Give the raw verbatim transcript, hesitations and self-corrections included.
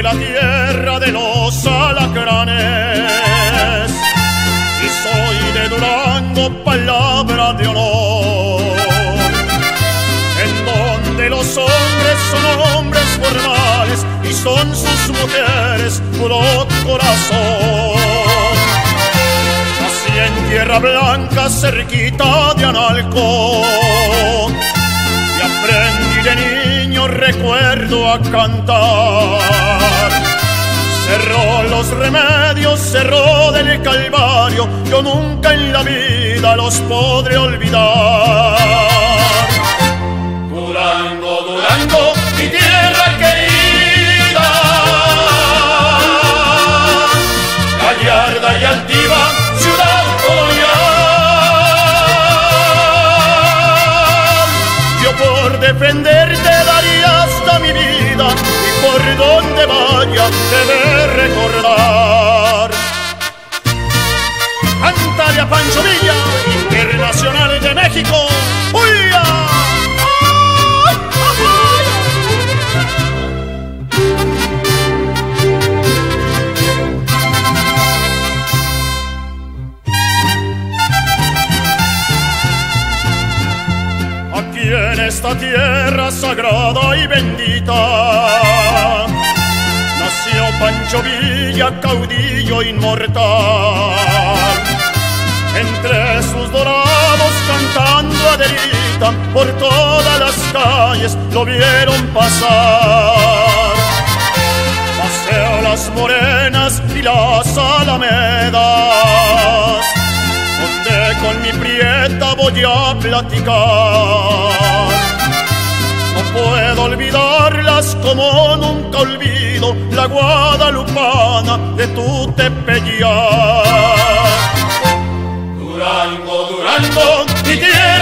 la tierra de los alacranes y soy de Durango, palabra de honor, en donde los hombres son hombres formales y son sus mujeres puro corazón. Nací en Tierra Blanca, cerquita de Analco, y aprendí de niño, recuerdo, a cantar. Cerró los remedios, cerró del Calvario, yo nunca en la vida los podré olvidar. Durango, Durango, mi tierra querida, gallarda y altiva, ciudad colonial. Yo por defenderte daría hasta mi vida, y por donde vaya debe recordar. Cántale a Pancho Villa, Internacional de México. ¡Uya! Aquí en esta tierra sagrada y bendita nació Pancho Villa, caudillo inmortal. Entre sus dorados cantando Adelita, por todas las calles lo vieron pasar. Paseo las morenas y las alamedas, donde con mi prieta voy a platicar. No puedo olvidarlas como nunca olvido la guadalupana de tu Tepeyac. Durango, Durango, mi tierra